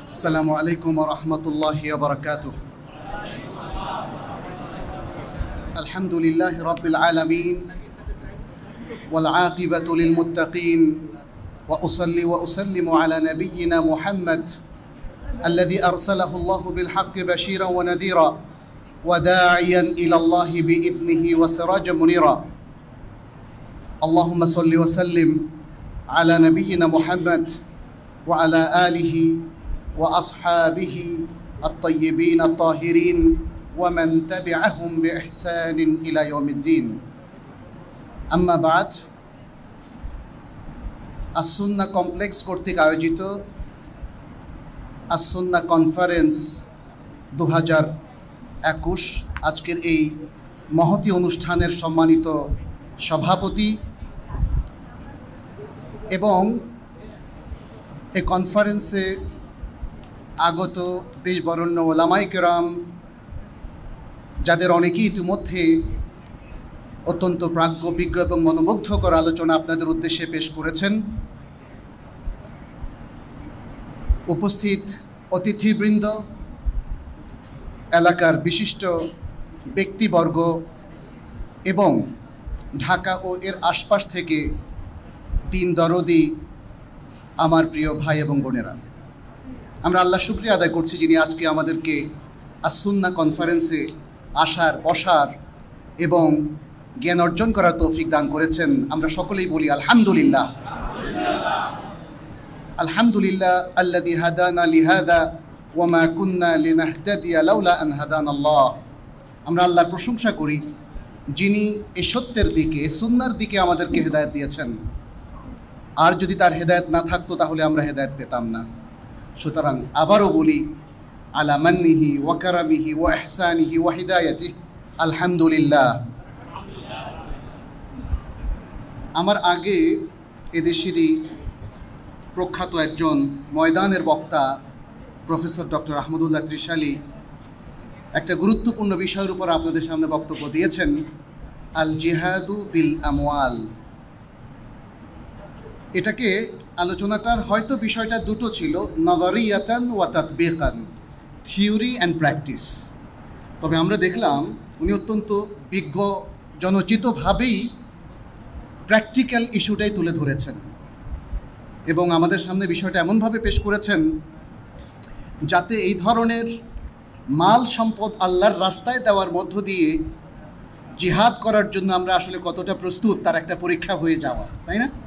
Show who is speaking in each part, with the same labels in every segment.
Speaker 1: السلام عليكم ورحمة الله وبركاته. الحمد لله رب العالمين والعاقبة للمتقين وأصلي وأسلم على نبينا محمد الذي أرسله الله بالحق بشيرا ونذيرا وداعيا إلى الله بإذنه وسراجا منيرا. اللهم صل وسلم على نبينا محمد وعلى آله وأصحابه الطيبين الطاهرين ومن تبعهم بإحسان إلى يوم الدين. أما بعد, As-Sunnah complex কর্তৃক আয়োজিত As-Sunnah conference 2021 আজকের এই মহতী অনুষ্ঠানের সম্মানিত সভাপতি এবং এই কনফারেন্সে আগত দেশবরেণ্য ওলামায়ে কেরাম, যাদের অনেকেই ইতিমধ্যে অত্যন্ত প্রাজ্ঞবিজ্ঞ এবং মনোমুগ্ধকর আলোচনা আপনাদের উদ্দেশ্যে পেশ করেছেন, উপস্থিত অতিথিবৃন্দ, এলাকার বিশিষ্ট ব্যক্তিবর্গ এবং ঢাকা ও এর আশপাশ থেকে দিন দরদি আমার প্রিয় ভাই এবং বোনেরা, আমরা আল্লাহ শুকরিয়া আদায় করছি যিনি আজকে আমাদেরকে আসুন্না কনফারেন্সে আসার, বসার এবং জ্ঞান অর্জন করার তৌফিক দান করেছেন। আমরা সকলেই বলি আলহামদুলিল্লাহ। আলহামদুলিল্লাহ আল্লাযী হাদানা লিহাযা ওয়া মা কুন্না লিনাহতাদিয়া লাউলা আন হাদানাল্লাহ। আমরা আল্লাহর প্রশংসা করি যিনি এই সত্যের দিকে, এই সুন্নাহর দিকে আমাদেরকে হেদায়েত দিয়েছেন। আর যদি তার হেদায়েত না থাকতো তাহলে আমরা হেদায়েত পেতাম না। সুতরাং আবারও বলি আলা মান্নিহি ওয়া কারামিহি ওয়া ইহসানিহি ওয়া হিদায়াতিহি আলহামদুলিল্লাহ। আমার আগে এদেশেরই প্রখ্যাত একজন ময়দানের বক্তা প্রফেসর ডক্টর আহমদুল্লাহ ত্রিশালী একটা গুরুত্বপূর্ণ বিষয়ের উপর আপনাদের সামনে বক্তব্য দিয়েছেন, আল জিহাদু বিল আমওয়াল। এটাকে আলোচনাটার হয়তো বিষয়টা দুটো ছিল, নযরিয়াতান ওয়া তাতবিকান, থিওরি অ্যান্ড প্র্যাকটিস। তবে আমরা দেখলাম উনি অত্যন্ত বিজ্ঞ জনচিতভাবেই প্র্যাকটিক্যাল ইস্যুটাই তুলে ধরেছেন এবং আমাদের সামনে বিষয়টা এমনভাবে পেশ করেছেন যাতে এই ধরনের মাল সম্পদ আল্লাহর রাস্তায় দেওয়ার মধ্য দিয়ে জিহাদ করার জন্য আমরা আসলে কতটা প্রস্তুত তার একটা পরীক্ষা হয়ে যাওয়া, তাই না?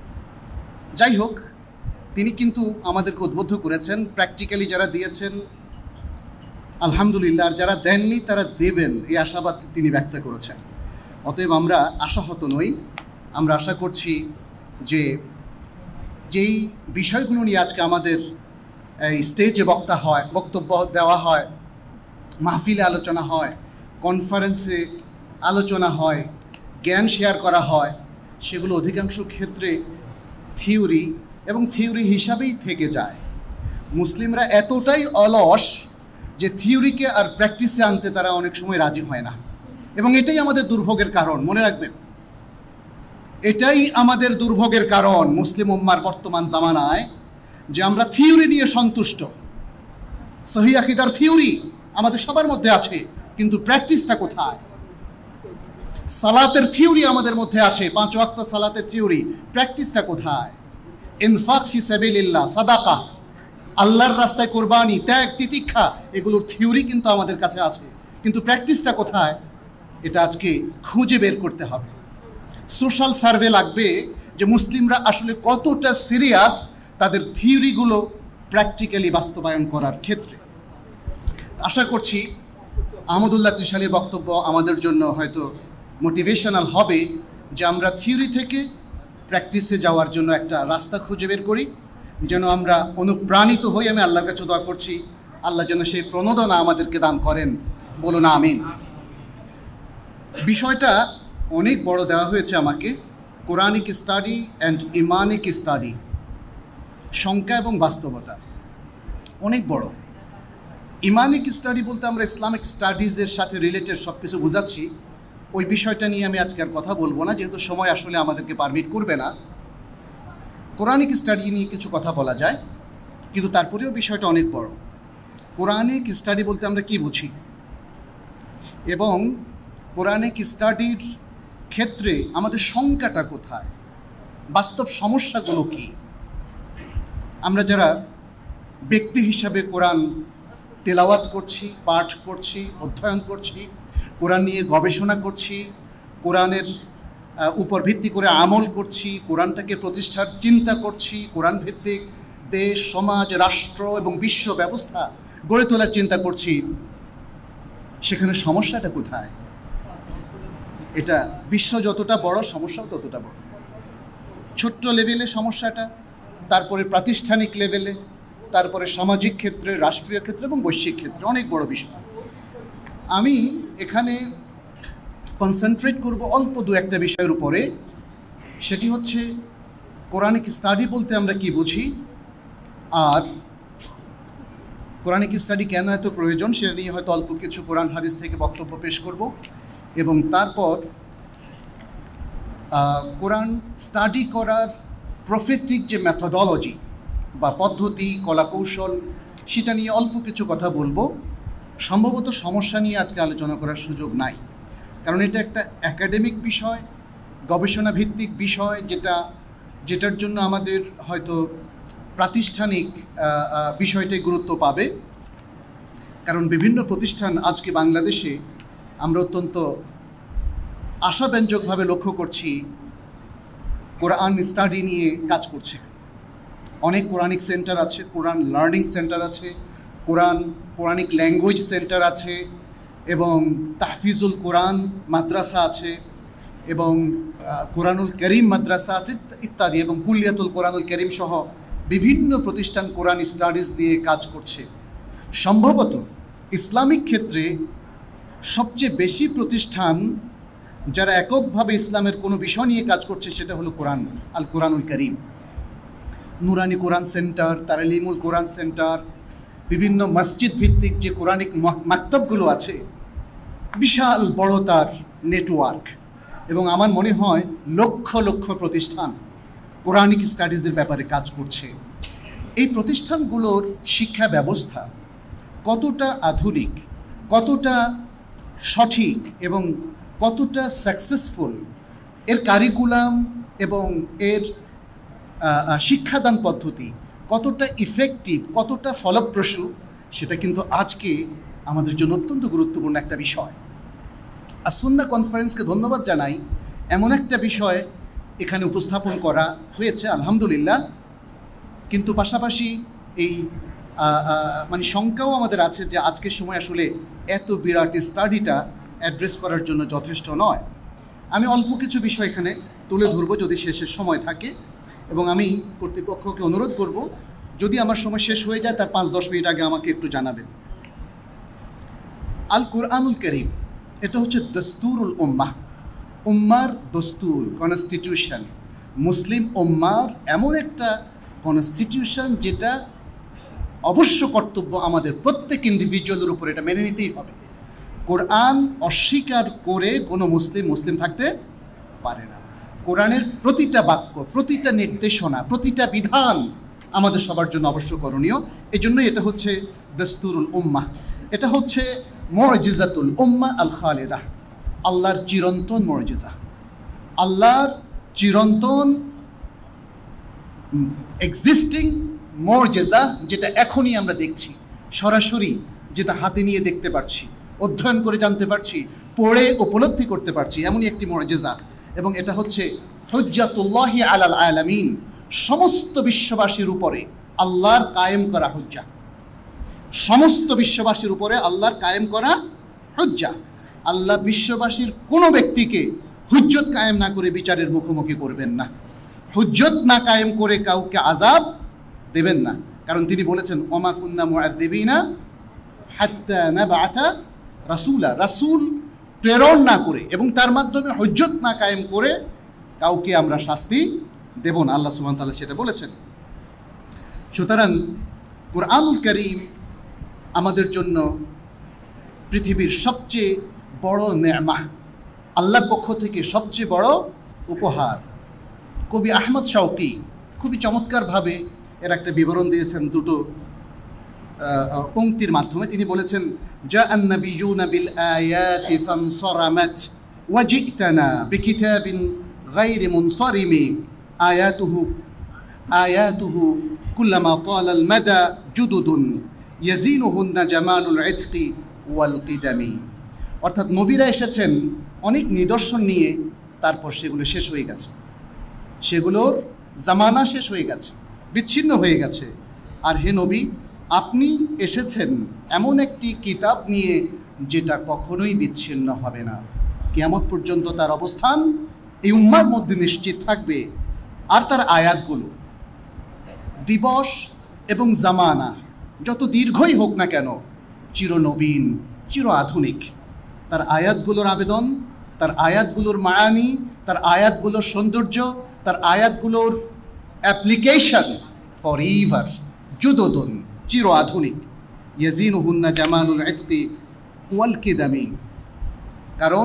Speaker 1: যাই হোক, তিনি কিন্তু আমাদেরকে উদ্বুদ্ধ করেছেন, প্র্যাকটিক্যালি যারা দিয়েছেন আলহামদুলিল্লাহ, আর যারা দেননি তারা দেবেন এই আশাবাদ তিনি ব্যক্ত করেছেন। অতএব আমরা আশাহত নই। আমরা আশা করছি যে যেই বিষয়গুলো নিয়ে আজকে আমাদের এই স্টেজে বক্তব্য দেওয়া হয়, মাহফিলে আলোচনা হয়, কনফারেন্সে আলোচনা হয়, জ্ঞান শেয়ার করা হয়, সেগুলো অধিকাংশ ক্ষেত্রে থিওরি এবং থিওরি হিসাবেই থেকে যায়। মুসলিমরা এতটাই অলস যে থিওরিকে আর প্র্যাকটিসে আনতে তারা অনেক সময় রাজি হয় না, এবং এটাই আমাদের দুর্ভোগের কারণ। মনে রাখবেন, এটাই আমাদের দুর্ভোগের কারণ মুসলিম উম্মার বর্তমান জামানায়, যে আমরা থিওরি নিয়ে সন্তুষ্ট। সহিহ আকীদার থিওরি আমাদের সবার মধ্যে আছে, কিন্তু প্র্যাকটিসটা কোথায়? সালাতের থিওরি আমাদের মধ্যে আছে, 5 ওয়াক্ত সালাতের থিওরি, প্র্যাকটিসটা কোথায়? ইনফাক ফি সাবিলিল্লাহ, সাদাকা, আল্লাহর রাস্তায় কোরবানি, ত্যাগ, তিতিক্ষা, এগুলোর থিওরি কিন্তু আমাদের কাছে আছে, কিন্তু প্র্যাকটিসটা কোথায়? এটা আজকে খুঁজে বের করতে হবে। সোশ্যাল সার্ভে লাগবে যে মুসলিমরা আসলে কতটা সিরিয়াস তাদের থিওরিগুলো প্র্যাকটিক্যালি বাস্তবায়ন করার ক্ষেত্রে। আশা করছি আহমদুল্লাহ ত্রিশালীর বক্তব্য আমাদের জন্য হয়তো মোটিভেশনাল হবে, যে আমরা থিওরি থেকে প্র্যাকটিসে যাওয়ার জন্য একটা রাস্তা খুঁজে বের করি, যেন আমরা অনুপ্রাণিত হই। আমি আল্লাহর কাছে দোয়া করছি আল্লাহ যেন সেই প্রণোদনা আমাদেরকে দান করেন, বলুন আমিন। বিষয়টা অনেক বড় দেওয়া হয়েছে আমাকে, Quranic study and Imanic study, সংখ্যা এবং বাস্তবতা, অনেক বড়। ইমানিক স্টাডি বলতে আমরা ইসলামিক স্টাডিজের সাথে রিলেটেড সব কিছু বোঝাচ্ছি। ওই বিষয়টা নিয়ে আমি আজকে আর কথা বলবো না, যেহেতু সময় আসলে আমাদেরকে পারমিট করবে না। কোরআনিক স্টাডি নিয়ে কিছু কথা বলা যায়, কিন্তু তারপরেও বিষয়টা অনেক বড়। কোরআনিক স্টাডি বলতে আমরা কি বুঝি, এবং কোরআনিক স্টাডির ক্ষেত্রে আমাদের শঙ্কাটা কোথায়, বাস্তব সমস্যাগুলো কি? আমরা যারা ব্যক্তি হিসাবে কোরআন তেলাওয়াত করছি, পাঠ করছি, অধ্যয়ন করছি, কোরআন নিয়ে গবেষণা করছি, কোরআনের উপর ভিত্তি করে আমল করছি, কোরআনটাকে প্রতিষ্ঠার চিন্তা করছি, কোরআন ভিত্তিক দেশ, সমাজ, রাষ্ট্র এবং বিশ্ব ব্যবস্থা গড়ে তোলার চিন্তা করছি, সেখানে সমস্যাটা কোথায়? এটা বিশ্ব যতটা বড়, সমস্যাও ততটা বড়। ছোট্ট লেভেলে সমস্যাটা, তারপরে প্রাতিষ্ঠানিক লেভেলে, তারপরে সামাজিক ক্ষেত্রে, রাষ্ট্রীয় ক্ষেত্রে এবং বৈশ্বিক ক্ষেত্রে অনেক বড় বিষয়। আমি এখানে কনসেন্ট্রেট করব অল্প দু একটা বিষয়ের উপরে। সেটি হচ্ছে কোরআনিক স্টাডি বলতে আমরা কি বুঝি, আর কোরআনিক স্টাডি কেন এত প্রয়োজন সেটা নিয়ে হয়তো অল্প কিছু কোরআন হাদিস থেকে বক্তব্য পেশ করব, এবং তারপর কোরআন স্টাডি করার প্রফেটিক যে মেথোডোলজি বা পদ্ধতি, কলাকৌশল, সেটা নিয়ে অল্প কিছু কথা বলবো। সম্ভবত সমস্যা নিয়ে আজকে আলোচনা করার সুযোগ নাই, কারণ এটা একটা একাডেমিক বিষয়, গবেষণা ভিত্তিক বিষয়, যেটার জন্য আমাদের হয়তো প্রাতিষ্ঠানিক বিষয়টাই গুরুত্ব পাবে। কারণ বিভিন্ন প্রতিষ্ঠান আজকে বাংলাদেশে আমরা অত্যন্ত আশাব্যঞ্জকভাবে লক্ষ্য করছি কোরআন স্টাডি নিয়ে কাজ করছে। অনেক কোরআনিক সেন্টার আছে, কোরআন লার্নিং সেন্টার আছে, কোরআনিক ল্যাঙ্গুয়েজ সেন্টার আছে, এবং তাহফিজুল কোরআন মাদ্রাসা আছে, এবং কোরআনুল করিম মাদ্রাসা আছে ইত্যাদি, এবং কুলিয়াতুল কোরআনুল করিম সহ বিভিন্ন প্রতিষ্ঠান কোরআন স্টাডিজ দিয়ে কাজ করছে। সম্ভবত ইসলামিক ক্ষেত্রে সবচেয়ে বেশি প্রতিষ্ঠান যারা এককভাবে ইসলামের কোনো বিষয় নিয়ে কাজ করছে সেটা হলো কোরআনুল করিম। নুরানি কোরআন সেন্টার, তালিমুল কোরআন সেন্টার, বিভিন্ন মসজিদ ভিত্তিক যে কোরআনিক মাকতাবগুলো আছে, বিশাল বড় তার নেটওয়ার্ক, এবং আমার মনে হয় লক্ষ লক্ষ প্রতিষ্ঠান কোরআনিক স্টাডিজের ব্যাপারে কাজ করছে। এই প্রতিষ্ঠানগুলোর শিক্ষা ব্যবস্থা কতটা আধুনিক, কতটা সঠিক এবং কতটা সাকসেসফুল, এর কারিকুলাম এবং এর শিক্ষাদান পদ্ধতি কতটা ইফেক্টিভ, কতটা ফলপ্রসূ, সেটা কিন্তু আজকে আমাদের জন্য অত্যন্ত গুরুত্বপূর্ণ একটা বিষয়। আসুন্না কনফারেন্সকে ধন্যবাদ জানাই, এমন একটা বিষয় এখানে উপস্থাপন করা হয়েছে, আলহামদুলিল্লাহ। কিন্তু পাশাপাশি এই মানে শঙ্কাও আমাদের আছে যে আজকের সময় আসলে এত বিরাট স্টাডিটা অ্যাড্রেস করার জন্য যথেষ্ট নয়। আমি অল্প কিছু বিষয় এখানে তুলে ধরবো যদি শেষের সময় থাকে, এবং আমি কর্তৃপক্ষকে অনুরোধ করব যদি আমার সময় শেষ হয়ে যায় তার 5-10 মিনিট আগে আমাকে একটু জানাবেন। আল কোরআনুল করিম এটা হচ্ছে দস্তুরুল উম্মাহ, উম্মার দস্তুর, কনস্টিটিউশন। মুসলিম উম্মার এমন একটা কনস্টিটিউশন যেটা অবশ্য কর্তব্য আমাদের প্রত্যেক ইন্ডিভিজুয়ালের উপর, এটা মেনে নিতেই হবে। কোরআন অস্বীকার করে কোনো মুসলিম থাকতে পারে না। কোরআনের প্রতিটা বাক্য, প্রতিটা নির্দেশনা, প্রতিটা বিধান আমাদের সবার জন্য অবশ্য করণীয়। এজন্যই এটা হচ্ছে দস্তুরুল উম্মাহ, এটা হচ্ছে মুজিজাতুল উম্মাহ আল খালিদা, আল্লাহর চিরন্তন মুজিজা, আল্লাহর চিরন্তন এক্সিস্টিং মুজিজা, যেটা এখনই আমরা দেখছি, সরাসরি যেটা হাতে নিয়ে দেখতে পাচ্ছি, অধ্যয়ন করে জানতে পারছি, পড়ে উপলব্ধি করতে পারছি, এমনই একটি মুজিজা। এবং এটা হচ্ছে হুজ্জাতুল্লাহি আলাল আলামিন, সমস্ত বিশ্ববাসীর উপরে আল্লাহর কায়েম করা হুজ্জা, সমস্ত বিশ্ববাসীর উপরে আল্লাহর কায়েম করা হুজ্জা। আল্লাহ বিশ্ববাসীর কোনো ব্যক্তিকে হুজ্জত কায়েম না করে বিচারের মুখোমুখি করবেন না, হুজ্জত না কায়েম করে কাউকে আযাব দেবেন না। কারণ তিনি বলেছেন ওমা কুন্না মুআযযিবিনা হাত্তা নাবআসা রাসূলা, রাসূল প্রেরণ না করে এবং তার মাধ্যমে হুজ্জত না কায়েম করে কাউকে আমরা শাস্তি দেব না, আল্লাহ সুবহানাহু ওয়া তাআলা সেটা বলেছেন। সুতরাং কোরআনুল কারীম আমাদের জন্য পৃথিবীর সবচেয়ে বড় নেয়ামত, আল্লাহর পক্ষ থেকে সবচেয়ে বড় উপহার। কবি আহমদ শওকী খুবই চমৎকারভাবে এর একটা বিবরণ দিয়েছেন দুটো পংক্তির মাধ্যমে। তিনি বলেছেন, জাআন নাবিয়ুনা বিল আয়াতি ফানসারামাত ওয়া জি'তানা বিকিতাবিন গায়রি মুনসারিমি আয়াতুহু কুল্লামা তালা আল মাদা জুদুদুন ইয়াজিনুহুন্না জামালুল ইতকি ওয়াল কিদামি। অর্থাৎ নবীরা এসেছেন অনেক নিদর্শন নিয়ে, তারপর সেগুলো শেষ হয়ে গেছে, সেগুলোর জামানা শেষ হয়ে গেছে, বিচ্ছিন্ন হয়ে গেছে। আর হে নবী, আপনি এসেছেন এমন একটি কিতাব নিয়ে যেটা কখনোই বিচ্ছিন্ন হবে না, কিয়ামত পর্যন্ত তার অবস্থান এই উম্মার মধ্যে নিশ্চিত থাকবে। আর তার আয়াতগুলো দিবস এবং জামানা যত দীর্ঘই হোক না কেন, চিরনবীন, চির আধুনিক। তার আয়াতগুলোর আবেদন, তার আয়াতগুলোর মায়ানি, তার আয়াতগুলোর সৌন্দর্য, তার আয়াতগুলোর অ্যাপ্লিকেশন ফরএভার, জুদুদুন, চির আধুনিক। ইয়াজিনুহুন্না জামালুল ইতকি ওয়াল কিদামি। কারণ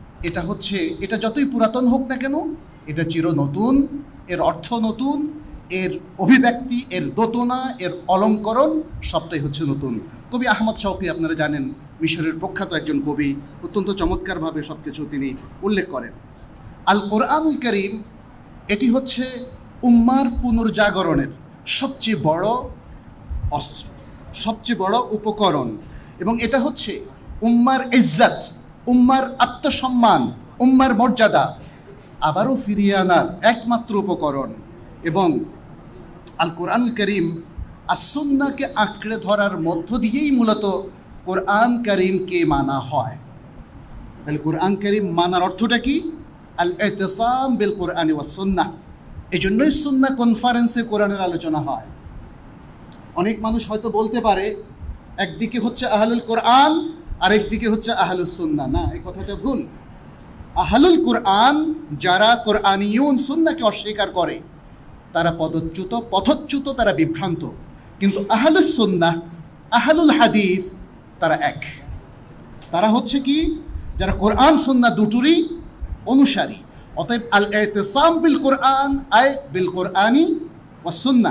Speaker 1: এটা যতই পুরাতন হোক না কেন, এটা চির নতুন, এর অর্থ নতুন, এর অভিব্যক্তি, এর দোতনা, এর অলঙ্করণ সবটাই হচ্ছে নতুন। কবি আহমদ শওকী, আপনারা জানেন, মিশরের প্রখ্যাত একজন কবি, অত্যন্ত চমৎকারভাবে সব কিছু তিনি উল্লেখ করেন। আল কোরআনুল কারীম এটি হচ্ছে উম্মার পুনর্জাগরণের সবচেয়ে বড় অস্ত্র, সবচেয়ে বড় উপকরণ, এবং এটা হচ্ছে উম্মার ইজ্জত, উম্মার আত্মসম্মান, উম্মার মর্যাদা আবারও ফিরিয়ে আনার একমাত্র উপকরণ। এবং আল কোরআনুল কারীম as-সুন্নাহকে আঁকড়ে ধরার মধ্য দিয়েই মূলত কোরআন কারীমকে মানা হয়। তাহলে কোরআন কারীম মানার অর্থটা কি? আল ইতিসাম বিল কোরআনি ওয়াস সুন্নাহ। এই জন্যই সুন্নাহ কনফারেন্সে কোরআনের আলোচনা হয়। অনেক মানুষ হয়তো বলতে পারে একদিকে হচ্ছে আহলুল কোরআন আর একদিকে হচ্ছে আহলুস সুন্নাহ। না, এই কথাটা ভুল। আহলুল কোরআন যারা কোরআনিয়ুন, সুন্নাহকে অস্বীকার করে, তারা পথচ্যুত, তারা বিভ্রান্ত। কিন্তু আহলুস সুন্নাহ, আহলুল হাদিস তারা এক। তারা হচ্ছে কি? যারা কোরআন সুন্নাহ দুটোরই অনুসারী। অতএব আল ইতিসাম বিল কোরআন আয় বিল কোরআনি ওয়াস সুন্নাহ।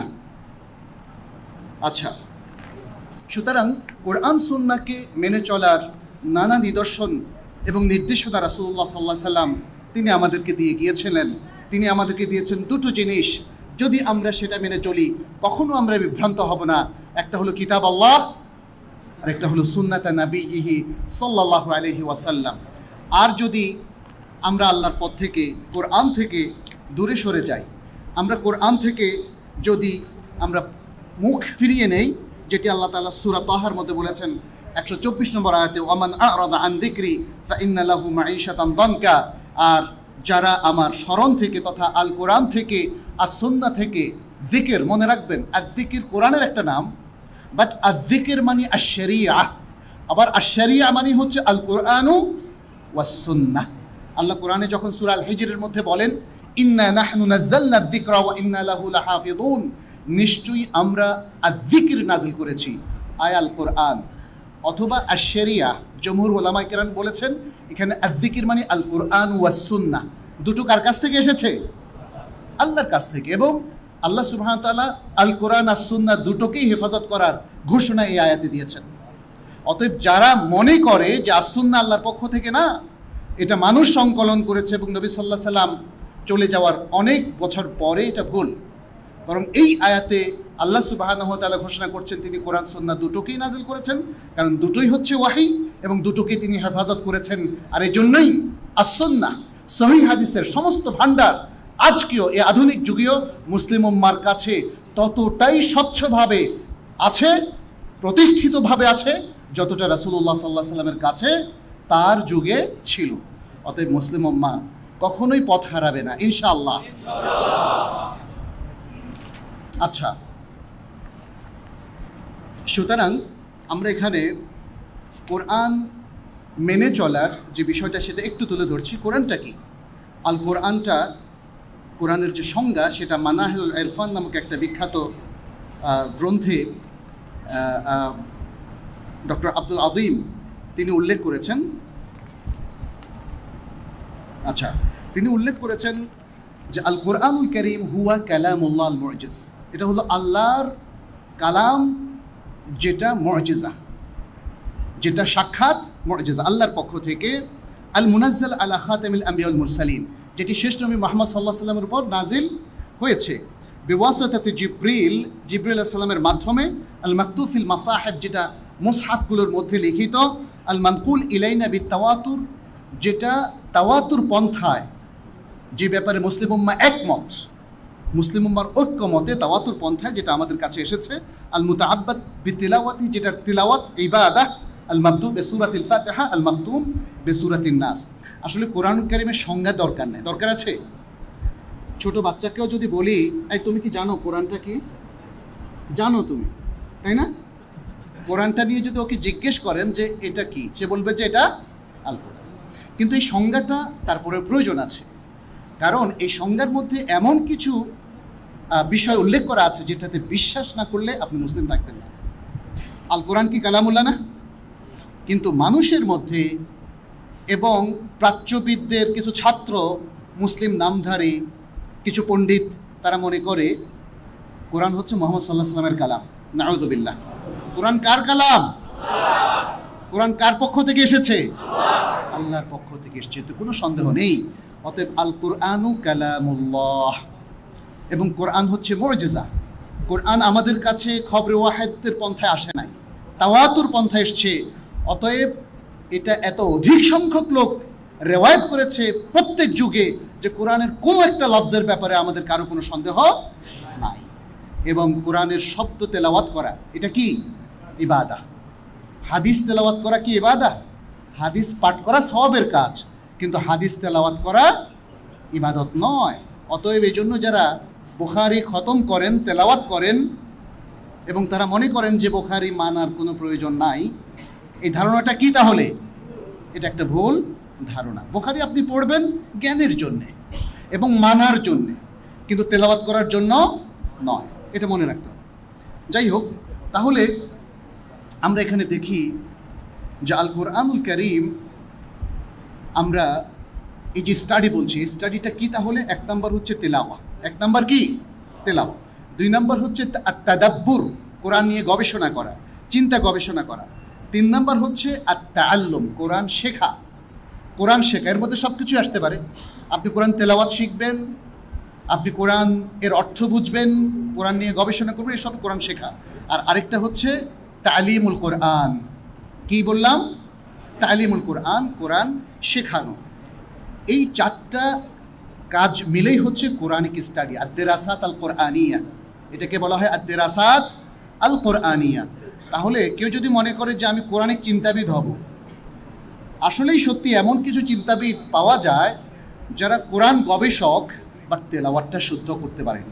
Speaker 1: আচ্ছা, সুতরাং কোরআন সুন্নাহকে মেনে চলার নানা নিদর্শন এবং নির্দেশনা রাসূলুল্লাহ সাল্লাল্লাহু আলাইহি সাল্লাম তিনি আমাদেরকে দিয়ে গিয়েছিলেন। তিনি আমাদেরকে দিয়েছেন দুটো জিনিস, যদি আমরা সেটা মেনে চলি কখনো আমরা বিভ্রান্ত হব না। একটা হলো কিতাব আল্লাহ, আর একটা হলো সুন্নাত নবীহি সাল্লাল্লাহু আলাইহি ওয়াসাল্লাম। আর যদি আমরা আল্লাহর পথ থেকে, কোরআন থেকে দূরে সরে যাই, আমরা কোরআন থেকে যদি আমরা মুখ ফিরিয়ে নেই, যেটি আল্লাহ তাআলা সূরা তাহার মধ্যে বলেছেন 124 নম্বর আয়াতে, ওয়ামান আ'রাদা আন যিকরি ফাইন্না লাহু মাঈশাতান দানকা। আর যারা আমার স্মরণ থেকে তথা আল কোরআন থেকে, আর সুন্নাহ থেকে, যিকির, মনে রাখবেন আয-যিকির কোরআনের একটা নাম, বাট আয-যিকির মানে আশ-শরিয়া, আবার আশ-শরিয়া মানে হচ্ছে আল কোরআনু ওয়াস সুন্নাহ। আল্লাহ কোরআনে যখন সূরা আল হিজরের মধ্যে বলেন, ইন্না নাহনু নাযালনা আয-যিকরা ওয়া ইন্না লাহু লাহাফিযুন, নিশ্চয়ই আমরা আয-যিকির নাযিল করেছি, আয় আল কোরআন অথবা আশ-শরিয়া। জমহুর উলামায়ে কেরাম বলেছেন এখানে আয-যিকির মানে আল কোরআন ওয়াস সুন্নাহ। দুটো কার কাছ থেকে এসেছে? আল্লাহর কাছ থেকে। এবং আল্লাহ সুবহানাহু ওয়া তাআলা আল কোরআন আর সুন্নাহ দুটোকেই হেফাজত করার ঘোষণা এই আয়াতে দিয়েছেন। অতএব যারা মনে করে যে as-সুন্নাহ আল্লাহর পক্ষ থেকে না, এটা মানুষ সংকলন করেছে এবং নবী সাল্লাল্লাহু আলাইহি সাল্লাম চলে যাওয়ার অনেক বছর পরে, এটা ভুল। বরং এই আয়াতে আল্লাহ সুবহানাহু ওয়া তাআলা ঘোষণা করছেন তিনি কোরআন সুন্নাহ দুটোকেই নাজিল করেছেন, কারণ দুটোই হচ্ছে ওয়াহি এবং দুটোকেই তিনি হেফাজত করেছেন। আর এই জন্যই as-সুন্নাহ, সহিহ হাদিসের সমস্ত ভাণ্ডার আজকেও এই আধুনিক যুগেও মুসলিম উম্মার কাছে ততটাই স্বচ্ছভাবে আছে, প্রতিষ্ঠিতভাবে আছে, যতটা রাসূলুল্লাহ সাল্লাল্লাহু আলাইহি সাল্লামের কাছে তার যুগে ছিল। অতএব মুসলিম উম্মাহ কখনোই পথ হারাবে না, ইনশাআল্লাহ। আচ্ছা, সুতরাং আমরা এখানে কোরআন মেনে চলার যে বিষয়টা সেটা একটু তুলে ধরছি। কোরআনটা কি? আল কোরআনটা, কোরআনের যে সংজ্ঞা সেটা মানাহিলুল ইরফান নামক একটা বিখ্যাত গ্রন্থে ডক্টর আব্দুল আযীম তিনি উল্লেখ করেছেন। আচ্ছা, তিনি উল্লেখ করেছেন যে আল কোরআনুল কারীম হুয়া কালামুল্লাহ আল মু'জিজ। এটা হলো আল্লাহর কালাম, যেটা মুআজিজা, যেটা সাক্ষাৎ মুআজিজা আল্লাহর পক্ষ থেকে। আল মুনাজ্জাল আলা খাতামিল আম্বিয়া ওয়াল মুরসালিন, যেটি শেষ নবী মুহাম্মদ সাল্লাল্লাহু আলাইহি ওয়াসাল্লামের উপর নাজিল হয়েছে বিওয়াসিতাতি জিব্রিল আলাইহিস সালামের মাধ্যমে। আল মাকতুব ফিল মাসাহিফ, যেটা মুসহাফগুলোর মধ্যে লিখিত। আল মানকুল ইলাইনা বিতাওয়াতুর, যেটা তাওয়াতুর পন্থায়, যে ব্যাপারে মুসলিম উম্মাহ একমত, মুসলিম উম্মাহর ঐক্যমতে তাওয়াতুর পন্থায় যেটা আমাদের কাছে এসেছে। আল মুতাআব্বাদ বিতিলাওয়াতি, যেটার তিলাওয়াত ইবাদাহ। আল মাবদু বিসূরাতিল ফাতিহা, আল মাখতুম বিসূরাতিন নাস। আসলে কোরআন কারীমের সংজ্ঞা দরকার নেই, দরকার আছে? ছোট বাচ্চাকেও যদি বলি, এই তুমি কি জানো কোরআনটা কি? জানো তুমি, তাই না? কোরআনটা নিয়ে যদি ওকে জিজ্ঞেস করেন যে এটা কি, সে বলবে যে এটা আল কোরআন। কিন্তু এই সংজ্ঞাটা তারপরে প্রয়োজন আছে, কারণ এই সংজ্ঞার মধ্যে এমন কিছু বিষয় উল্লেখ করা আছে যেটাতে বিশ্বাস না করলে আপনি মুসলিম থাকবেন না। আল কোরআন কি কালামুল্লাহ না? কিন্তু মানুষের মধ্যে এবং প্রাচ্যবিদদের কিছু ছাত্র, মুসলিম নামধারী কিছু পণ্ডিত, তারা মনে করে কোরআন হচ্ছে মুহাম্মদ সাল্লাল্লাহু আলাইহি ওয়াসাল্লামের কালাম। নাউযুবিল্লাহ। কোরআন কার কালাম? কোরআন কার পক্ষ থেকে এসেছে? আল্লাহর পক্ষ থেকে এসেছে, তো কোনো সন্দেহ নেই। অতএব আল কুরআনু কালামুল্লাহ, এবং কোরআন হচ্ছে মুআজিজা। কোরআন আমাদের কাছে খবরে ওয়াহিদের পন্থায় আসে নাই, তাওয়াতুর পন্থায় এসছে। অতএব এটা এত অধিক সংখ্যক লোক রেওয়ায়াত করেছে প্রত্যেক যুগে যে কোরআনের কোনো একটা লফজের ব্যাপারে আমাদের কারো কোনো সন্দেহ নাই। এবং কোরআনের শব্দ তেলাওয়াত করা, এটা কি ইবাদা। হাদিস তেলাওয়াত করা কি ইবাদা? হাদিস পাঠ করা সওয়াবের কাজ, কিন্তু হাদিস তেলাওয়াত করা ইবাদত নয়। অতএব এই জন্য যারা বুখারী খতম করেন, তেলাওয়াত করেন, এবং তারা মনে করেন যে বুখারী মানার কোনো প্রয়োজন নাই, এই ধারণাটা কি তাহলে? এটা একটা ভুল ধারণা। বুখারী আপনি পড়বেন জ্ঞানের জন্যে এবং মানার জন্যে, কিন্তু তেলাওয়াত করার জন্য নয়, এটা মনে রাখতে হবে। যাই হোক, তাহলে আমরা এখানে দেখি যে আল কোরআনুল কারীম, আমরা এই যে স্টাডি বলছি, এই স্টাডিটা কি তাহলে? এক নম্বর হচ্ছে তেলাওয়া, এক নম্বর কি তেলাওয়া। দুই নম্বর হচ্ছে তাদাব্বুর, কোরআন নিয়ে গবেষণা করা, চিন্তা গবেষণা করা। তিন নম্বর হচ্ছে আত-তাআল্লুম, কোরআন শেখা। কোরআন শেখা, এর মধ্যে সব কিছুই আসতে পারে। আপনি কোরআন তেলাওয়াত শিখবেন, আপনি কোরআন এর অর্থ বুঝবেন, কোরআন নিয়ে গবেষণা করবেন, এসব কোরআন শেখা। আর আরেকটা হচ্ছে তালিমুল কোরআন। কি বললাম? তালিমুল কোরআন, কোরআন শেখানো। এই চারটা কাজ মিলেই হচ্ছে কোরআনিক স্টাডি, আদ-দিরাসাত আল কোরআনিয়া। এটাকে বলা হয় আদ-দিরাসাত আল কোরআনিয়া। তাহলে কেউ যদি মনে করে যে আমি কোরআনিক চিন্তাবিদ হব, আসলেই সত্যি এমন কিছু চিন্তাবিদ পাওয়া যায় যারা কোরআন গবেষক, বাট তেলাওয়াতটা শুদ্ধ করতে পারেন।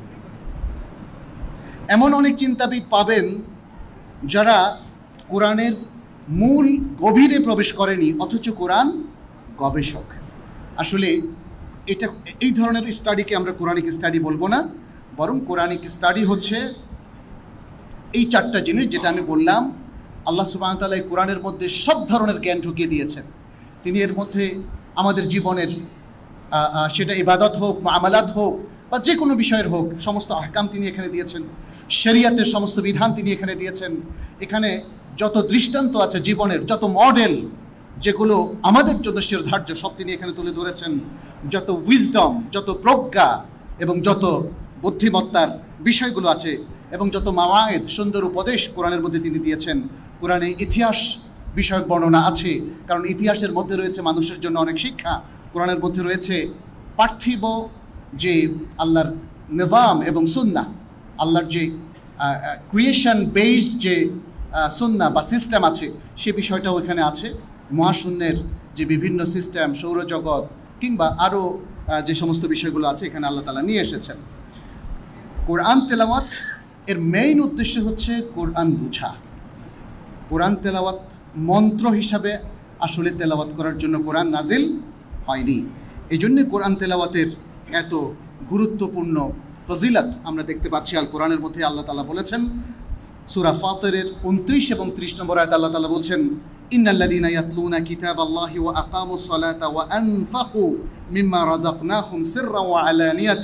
Speaker 1: এমন অনেক চিন্তাবিদ পাবেন যারা কোরআনের মূল গভীরে প্রবেশ করেনি, অথচ কোরআন গবেষক। আসলে এটা, এই ধরনের স্টাডিকে আমরা কোরআনিক স্টাডি বলবো না, বরং কোরআনিক স্টাডি হচ্ছে এই চারটা জিনিস যেটা আমি বললাম। আল্লাহ সুবহানাহু ওয়া তাআলা এই কোরআনের মধ্যে সব ধরনের জ্ঞান ঢুকিয়ে দিয়েছেন। তিনি এর মধ্যে আমাদের জীবনের, সেটা ইবাদত হোক, মুআমালাত হোক, বা যে কোনো বিষয়ের হোক, সমস্ত আহকাম তিনি এখানে দিয়েছেন। শরিয়াতের সমস্ত বিধান তিনি এখানে দিয়েছেন। এখানে যত দৃষ্টান্ত আছে জীবনের, যত মডেল যেগুলো আমাদের জন্য শিরোধার্য, সব তিনি এখানে তুলে ধরেছেন। যত উইজডম, যত প্রজ্ঞা এবং যত বুদ্ধিমত্তার বিষয়গুলো আছে, এবং যত মাওয়ায়েদ, সুন্দর উপদেশ কোরআনের মধ্যে তিনি দিয়েছেন। কোরআনে ইতিহাস বিষয়ক বর্ণনা আছে, কারণ ইতিহাসের মধ্যে রয়েছে মানুষের জন্য অনেক শিক্ষা। কোরআনের মধ্যে রয়েছে পার্থিব যে আল্লাহর নিজাম এবং সুন্নাহ, আল্লাহর যে ক্রিয়েশন বেসড যে সুন্নাহ বা সিস্টেম আছে, সে বিষয়টাও এখানে আছে। মহাশূন্যের যে বিভিন্ন সিস্টেম, সৌরজগৎ, কিংবা আরও যে সমস্ত বিষয়গুলো আছে, এখানে আল্লাহ তাআলা নিয়ে এসেছেন। কোরআন তেলাওয়াত এর মেইন উদ্দেশ্য হচ্ছে কোরআন বুঝা। কোরআন তেলাওয়াত মন্ত্র হিসাবে আসলে তেলাওয়াত করার জন্য কোরআন নাজিল হয়নি। এই জন্যে কোরআন তেলাওয়াতের এত গুরুত্বপূর্ণ ফজিলত আমরা দেখতে পাচ্ছি আল কোরআনের মধ্যে। আল্লাহ তাআলা বলেছেন সূরা ফাতিরের 29 এবং 30 নম্বর আয়াতে আল্লাহ তাআলা বলছেন, ইন্নাল্লাযীনা ইয়াতলুনা কিতাবাল্লাহি ওয়া আকামুস সালাতা ওয়া আনফাকু মিম্মা রাযাকনাহুম সিররান ওয়া আলানিয়াতান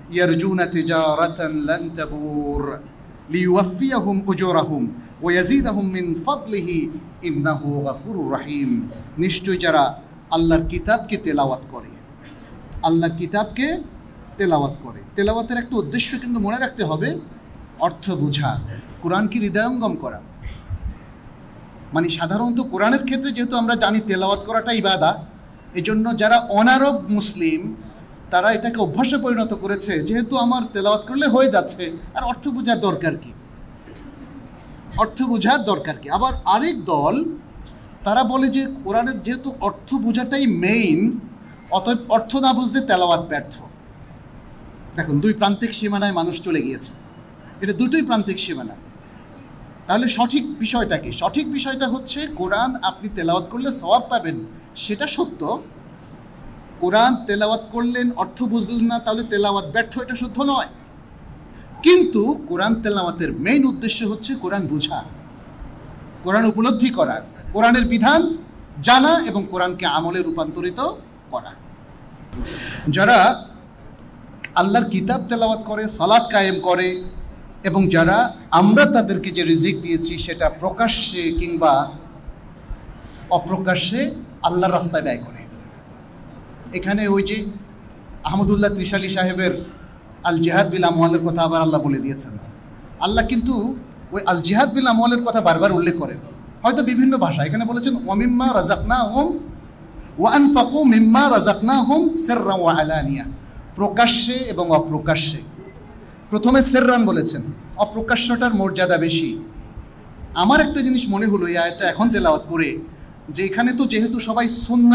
Speaker 1: ইয়ারজুনা তিজারাতান লান তাবুর লিইউফিয়াহুম উজুরাহুম ওয়া ইয়াজিদাহুম মিন ফাদলিহি ইন্নাহু গফুরুর রহিম। নিশ্চয় যারা আল্লাহর কিতাবকে তেলাওয়াত করে, আল্লাহর কিতাবকে তেলাওয়াত করে, তেলাওয়াতের একটা উদ্দেশ্য কিন্তু মনে রাখতে হবে, অর্থ বোঝা, কোরআনকে হৃদয়ঙ্গম করা। মানে সাধারণত কোরআনের ক্ষেত্রে যেহেতু আমরা জানি তেলাওয়াত করাটা ইবাদত, এজন্য যারা অনারব মুসলিম তারা এটাকে অভ্যাসে পরিণত করেছে, যেহেতু আমার তেলাওয়াত করলে হয়ে যাচ্ছে, আর অর্থ বোঝার দরকার কি, অর্থ বোঝার দরকার কি। আবার আরেক দল তারা বলে যে কোরআনের যেহেতু অর্থ বোঝাটাই মেইন, অতএব অর্থ না বুঝতে তেলাওয়াত ব্যর্থ। দেখুন, দুই প্রান্তিক সীমানায় মানুষ চলে গিয়েছে, এটা দুটোই প্রান্তিক সীমানা। তাহলে সঠিক বিষয়টা কি? সঠিক বিষয়টা হচ্ছে কোরআন আপনি তেলাওয়াত করলে সওয়াব পাবেন, সেটা সত্য। কোরআন তেলাওয়াত করলেন, অর্থ বুঝলেন না, তাহলে তেলাওয়াত ব্যর্থ, এটা শুদ্ধ নয়। কিন্তু কোরআন তেলাওয়াতের মেইন উদ্দেশ্য হচ্ছে কোরআন বোঝা, কোরআন উপলব্ধি করা, কোরআনের বিধান জানা এবং কোরআনকে আমলে রূপান্তরিত করা। যারা আল্লাহর কিতাব তেলাওয়াত করে, সালাত কায়েম করে, এবং যারা আমরা তাদেরকে যে রিজিক দিয়েছি সেটা প্রকাশ্যে কিংবা অপ্রকাশ্যে আল্লাহর রাস্তায় ব্যয় করে। এখানে ওই যে আহমদুল্লাহ ত্রিশালী সাহেবের আল জিহাদ বিল আমওয়ালের কথা আবার আল্লাহ বলে দিয়েছেন। আল্লাহ কিন্তু ওই আল জিহাদ বিল আমওয়ালের কথা বারবার উল্লেখ করেন, হয়তো বিভিন্ন ভাষা। এখানে বলেছেন ওয়ামিম্মা রাযাকনাহুম ওয়া আনফাকু মিম্মা রাযাকনাহুম সিররান ওয়া আলানিয়া, প্রকাশ্যে এবং অপ্রকাশ্যে। প্রথমে সিররান বলেছেন, অপ্রকাশ্যটার মর্যাদা বেশি। আমার একটা জিনিস মনে হলো এই আয়াতটা এখন তেলাওয়াত করে, যে এখানে তো যেহেতু সবাই